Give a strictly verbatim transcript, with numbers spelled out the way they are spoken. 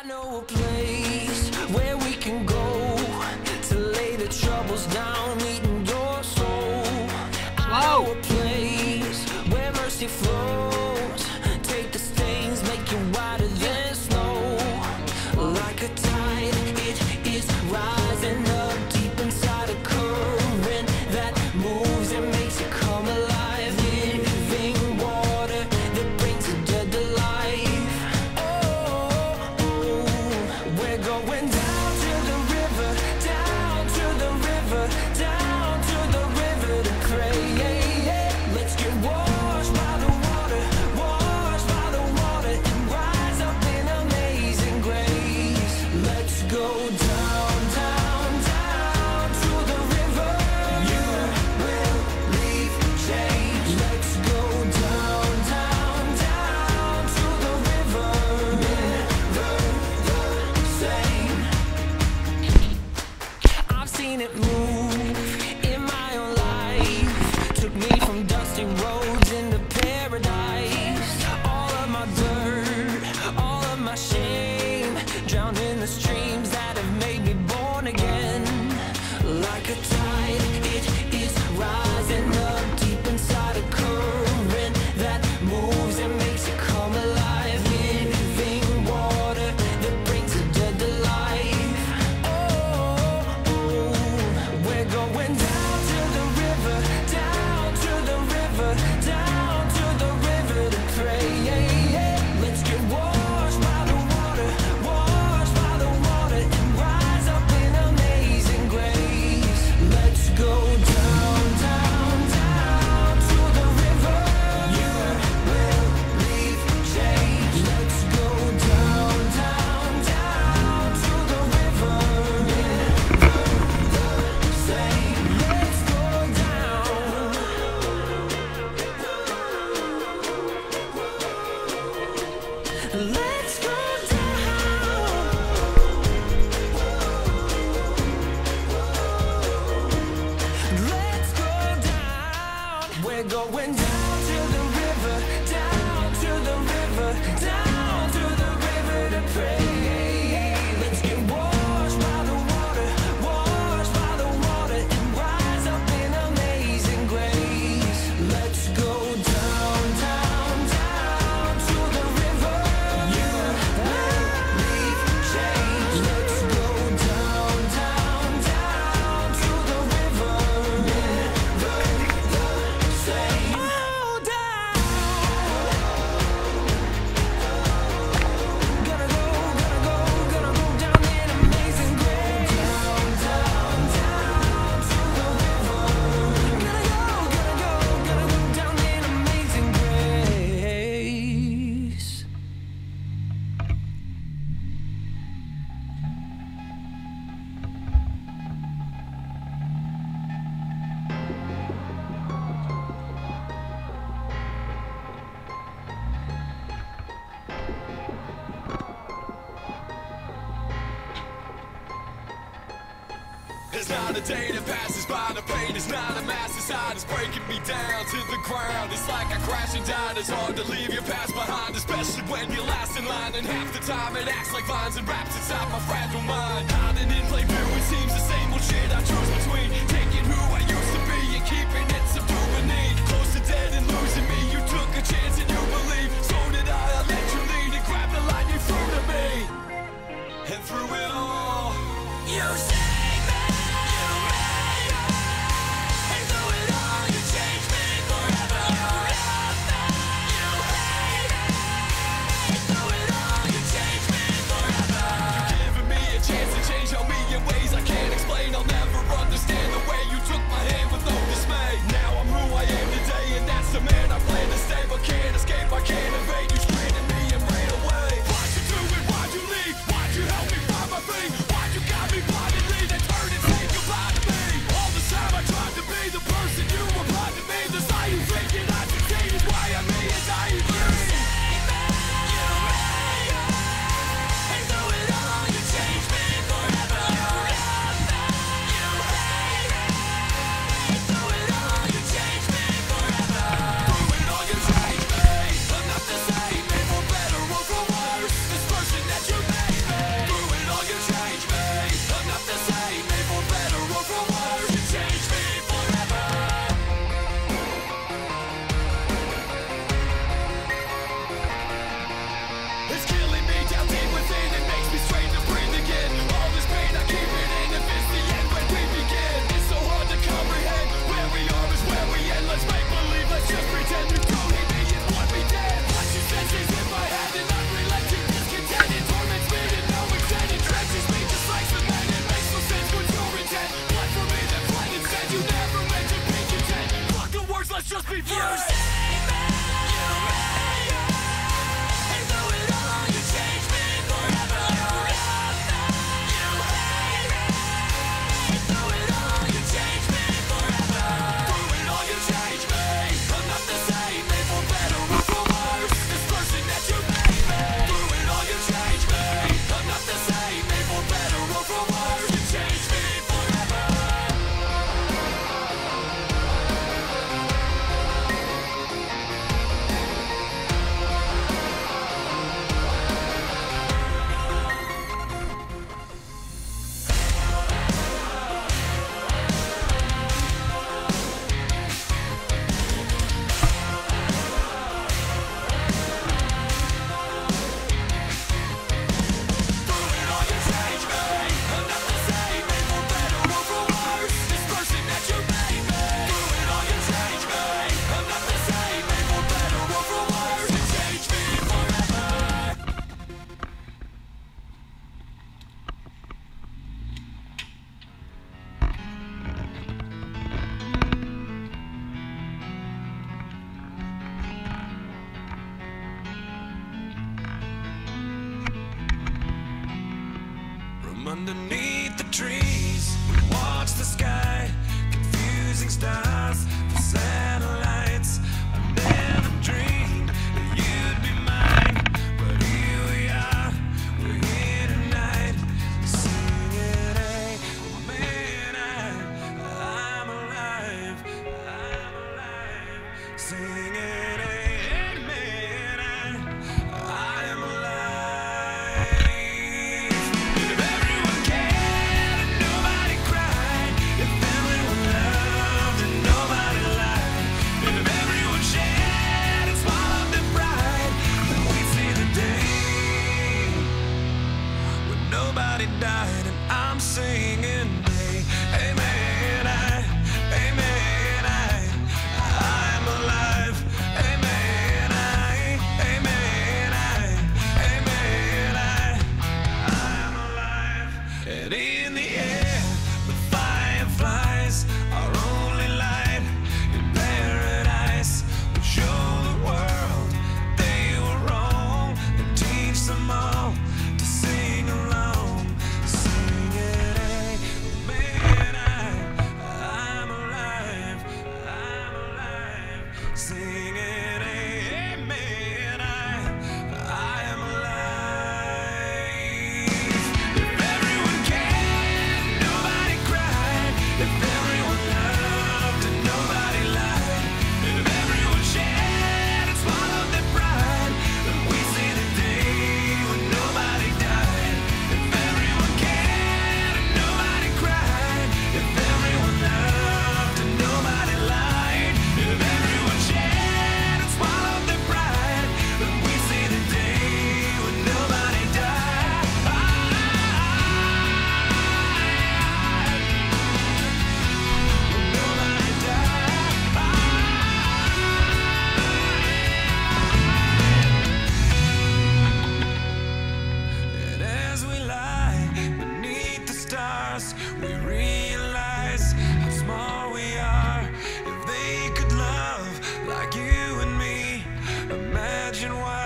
I know a place where we can go to lay the troubles down, eating your soul. I know a place where mercy flows. Take the stains, make you whiter than snow. Like a tide, it is rising up deep inside a current that moves and makes you come alive. Living water that brings the dead to life. Oh, oh, we're going down to the river, down to the river, down to the river to pray. Let's get washed by the water, washed by the water, and rise up in amazing grace. Let's go down, down, down to the river. You will leave change. Let's go down, down, down to the river. Never the same. I've seen it move in my own life. Took me from dusty roads into paradise. All of my dirt, all of my shame, drowned in the streams that have made me born again. Like a tide, it is rising up deep inside a current that moves and makes you come alive. Living water that brings the dead to life. Oh, oh, we're going down to the river, down to the river, down to the river to pray. Let's get washed by the water, washed by the water, and rise up in amazing grace. Let's go down, down, down to the river. You will leave change. Let's go down, down, down to the river. Never the same. Let's go down. Let's go down. Let's go down. We're going down to the river, down to the river, down to the river to pray. Let's get washed by the water, washed by the water, and rise up in amazing grace. Let's go down, down, down to the river. You will leave change. Let's go down, down, down to the river. Never the same. Oh, down. Gonna go, gonna go, gonna go down in amazing grace. Down, down, down to the river. Gonna go, gonna go, gonna go down in amazing grace. It's not a day that passes by, the pain is not a mass inside, it's breaking me down to the ground. It's like I crashed and died, it's hard to leave your past behind, especially when you're last in line. And half the time it acts like vines and wraps inside my fragile mind. Hiding in plain view, it seems the same old shit I choose between taking who I used to be and keeping it subdued beneath. Close to dead and losing me, you took a chance and you believe. So did I, I let you lead and grab the line you threw to me. And through it all, you saved me. I can't underneath the trees, we watch the sky, confusing stars, the satellites. I never dreamed that you'd be mine, but here we are, we're here tonight, singing, hey, man, I, I'm alive, I'm alive, singing, hey, man, I, I am alive. If everyone cared and nobody cried, if everyone loved and nobody lied, if everyone shared and swallowed their pride, then we'd see the day when nobody died. And I'm singing, hey, hey man, I, hey man, I, I'm alive. Hey man, I, hey man, I, hey man, I, I'm alive. And in the air, the fireflies, our only light in paradise. We show the world they were wrong and teach them all to sing along, singing, hey, man, I, I'm alive, I'm alive, singing, hey, man, I, I am alive. If everyone cared, nobody cried, if everyone loved and nobody lied, if everyone shared and swallowed their pride, then we'd see the day when nobody died. If everyone cared and nobody cried, if everyone loved and nobody lied, if everyone shared and swallowed their pride, then we'd see the day when nobody died. When nobody died. And as we lie beneath the stars, we realize how small we are. If they could love like you and me, imagine why